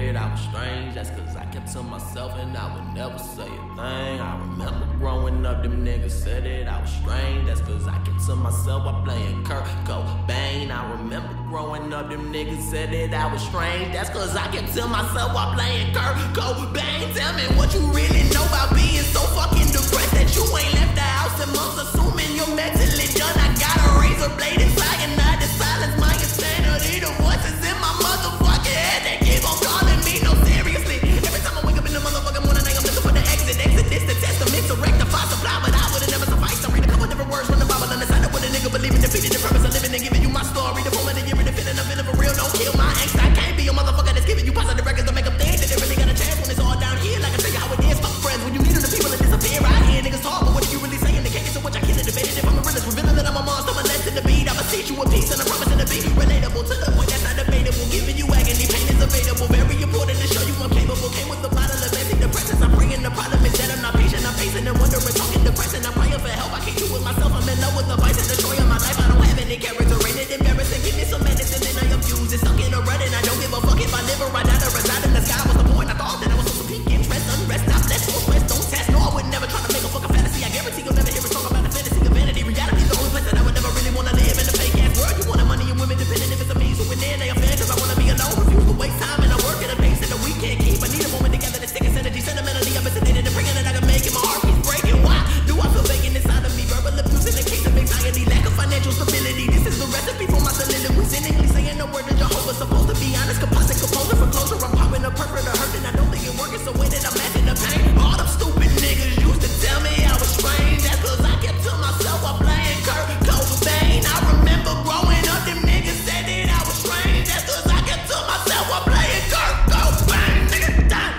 it, I was strange. That's cause I kept to myself and I would never say a thing. I remember growing up, them niggas said it, I was strange. That's cause I kept to myself while playing K.A.A.N. I remember growing up, them niggas said it, I was strange. That's cause I kept to myself while playing K.A.A.N. Tell me what you really know about being so fucking depressed that you ain't left the house in months, assuming you're mentally done. I got a razor blade inside and I just silence my insanity. The voices in my motherfucking head, they keep on calling me, no seriously. Every time I wake up in the motherfucking morning, I'm looking for the exit. This the testament to rectify supply, but I would've never sufficed. I read a couple different words from the Bible, undecided what a nigga believe in, defeating the purpose of living and giving you my story. The moment that you're in the feeling of feeling for real, don't kill my angst. I can't be a motherfucker that's giving you positive records to make them think that they really got a chance when it's all down here. Like I tell you how it is, fuck friends. When you need them, the people that disappear. I hear niggas talk, but what are you really saying? The case in which I can't debate it. If I'm a realist, revealing that I'm a monster, I'm less than the beat. I'ma teach you a piece and I'm promising to be relatable to the point that's not debatable. Giving you agony, pain is available. Very important to show you I'm capable. Came with a bottle of antidepressants. I'm bringing the problem is that I'm not patient. I'm pacing and wondering, talking depressing. I'm praying for help. I can't do it myself. I'm in love with the vice and destroying my life. I don't have any character. Ain't it embarrassing? Give me some medicine and I abuse it. Stuck in a rut and I don't give a fuck if I live or I die to reside in the sky. What's the point? I thought that I was supposed to peak interest, unrest, not less, no stress, don't test. No, I would never try to make a fucking fantasy. I guarantee you'll never hear a song about the fantasy of vanity. Reality's the only place that I would never really wanna live in a fake ass world. You want money and women dependent if it's a me. So when they a fan, cause I wanna be alone. Refuse to waste time and I work at a pace that we can't keep. I need a moment together to stick its energy. Sentimentally, I'm fascinated and bringing it I can make it. My heart keeps breaking. Why do I feel vacant inside of me? Verbal abuse in the case of anxiety, lack of financial stability. This is the recipe for my soliloquy. Cynically saying the word of Jehovah. Supposed to be honest, composite composer for closure. I'm popping a pervert or hurting. I don't think it working, so when did I match in the pain? All them stupid niggas used to tell me I was strange. That's cause I kept to myself while playing K.A.A.N. I remember growing up, them niggas said that I was strange. That's cause I kept to myself while playing K.A.A.N. Nigga, done.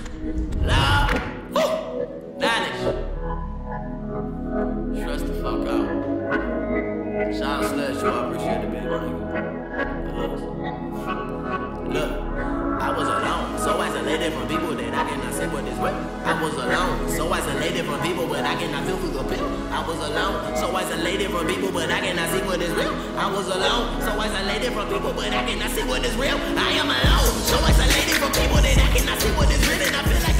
Love, woo, knowledge. Stress the fuck out. Shout out Slash, you, I appreciate the big one. Look, I was alone, so isolated from people that I cannot see what is real. I was alone, so isolated from people, but I cannot feel through the pill. I was alone, so isolated from people, but I cannot see what is real. I was alone, so isolated from people, but I cannot see what is real. I am alone, so isolated from people that I cannot see what is real, and I feel like